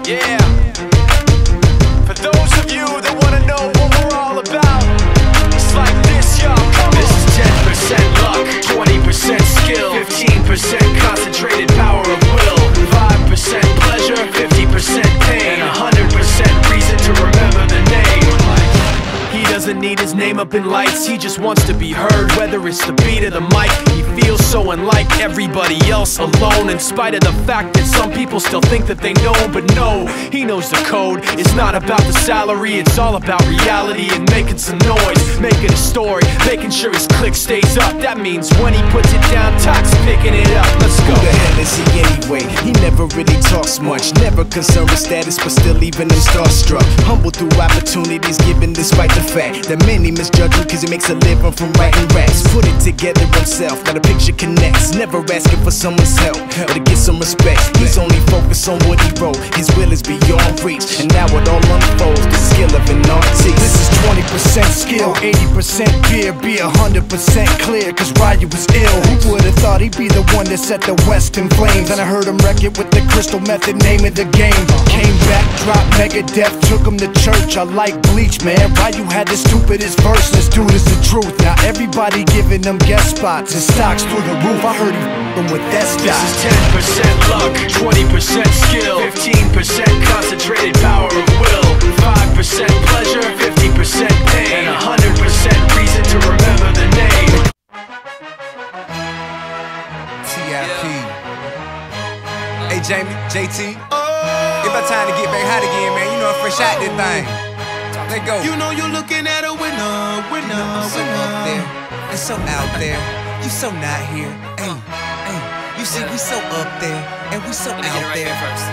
Yeah. For those of you that wanna know what we're all about, it's like this, y'all. This is 10% luck, 20% skill, 15% concentrated power of will, 5% pleasure, 50% pain, and 100% reason to remember the name. He doesn't need his name up in lights, he just wants to be heard, whether it's the beat of the mic. He feels so unlike everybody else, alone, in spite of the fact that some people still think that they know. But no, he knows the code. It's not about the salary, it's all about reality and making some noise, making a story, making sure his click stays up. That means when he puts it down, Tox picking it up. Let's go. Who the hell is he anyway? He never really talks much, never concerned with status, but still leaving him starstruck. Humble through opportunities given despite the fact that many misjudge him cause he makes a living from writing raps. Put it together himself, now the picture connects. Never asking for someone's help or to get some respect. He's only focused on what he wrote. His will is beyond reach, and now it all unfolds, the skill of an artist. This is 20% skill, 80% fear. Be 100% clear, cause Ryu was ill. Who would've thought he'd be the one that set the West in flames? And I heard him wreck it with the Crystal Method, name of the game. Came back, dropped Megadeth, took him to church. I like Bleach, man. Ryu had the stupidest verse, this dude is the truth. Now everybody giving them guest spots and stocks through the roof. I heard he f***ing with that stock. This is 10% luck, 20% skill, 15% concentrated power of will, 5% pleasure, 50% pain, and 100% reason to remember the name. TIP. Hey Jamie, JT. It's about time to get back hot again, man. You know I'm fresh out this thing. Let go. You know you're looking at a winner, winner, I'm so up there and so out there. You so not here. Hey, hey. You see, we so up there and we so out there.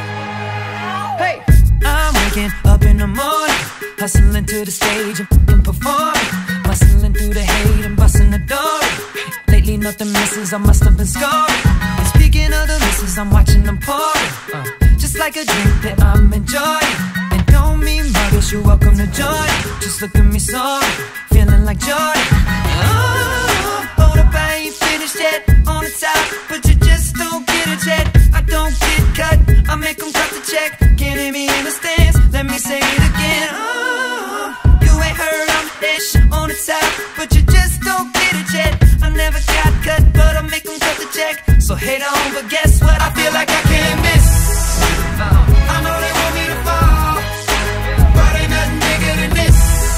Hey, I'm waking up in the morning, hustling to the stage and performing, muscling through the hate and busting the door. Lately nothing misses, I must have been scoring. And speaking of the misses, I'm watching them pouring, just like a drink that I'm enjoying. And don't mean muggers, you're welcome to join. Just look at me sorry, feeling like Jordan. Oh, hold up, I ain't finished yet. On the top, but you just don't get it yet. I don't get cut, I make them cut the check. Can't hear me in the stands, let me say it again. Oh, you ain't heard I'm ish on the top, but you just don't get it yet. I never got cut, but I make them cut the check. So hate on, but guess what? I feel like I can't miss. I know they want me to fall, but ain't nothing bigger than this.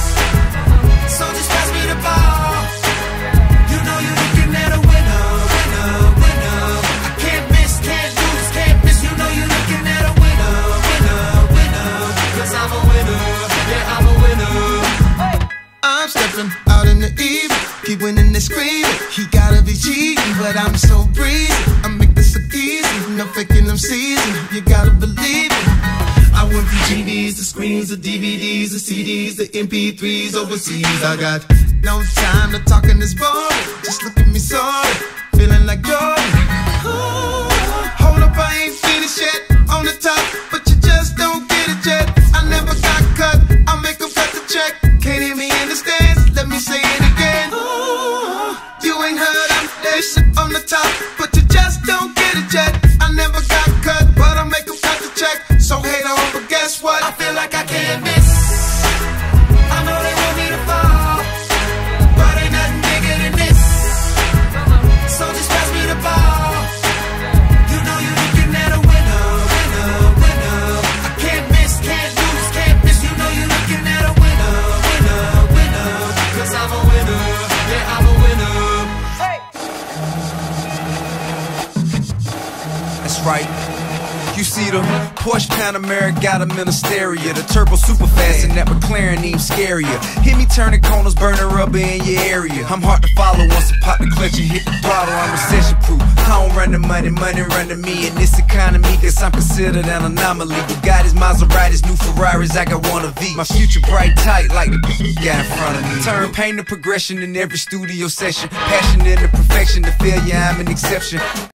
So just pass me the ball. You know you're looking at a winner, winner, winner. I can't miss, can't lose, can't miss. You know you're looking at a winner, winner, winner. Cause I'm a winner, yeah, I'm a winner. I'm stepping out in the evening, keep winning and screaming. He gotta be cheating, but I'm so breezy. I make this so easy, no faking them season. You gotta believe it. I went from GDs to screens to DVDs to CDs to MP3s overseas. I got no time to talk in this boring. Just look at me sorry, feeling like Jordan. Ooh, hold up, I ain't finished yet. On the top, but you just don't get it yet. I never got cut, I make them cut the check. Can't hear me in the stands, let me say it again. Ooh, you ain't heard I'm this on the top, but you just don't get it yet. I never got cut, but I make them cut the check. So hate on, but guess what? I feel like I can't miss. I know they want me to fall, but ain't nothing bigger than this. So just pass me the ball. You know you're looking at a winner, winner, winner. I can't miss, can't lose, can't miss. You know you're looking at a winner, winner, winner. Cause I'm a winner, yeah, I'm a winner. That's right. You see the Porsche Panamera got a Ministeria, the turbo super fast and that McLaren even scarier. Hit me turning corners, burning rubber in your area. I'm hard to follow once I pop the clutch and hit the throttle. I'm recession proof. I don't run the money, money run to me. In this economy, guess I'm considered an anomaly. Bugattis, Maseratis, new Ferraris, I got one of these. My future bright tight like the got in front of me. Turn pain to progression in every studio session. Passion into perfection, to failure I'm an exception.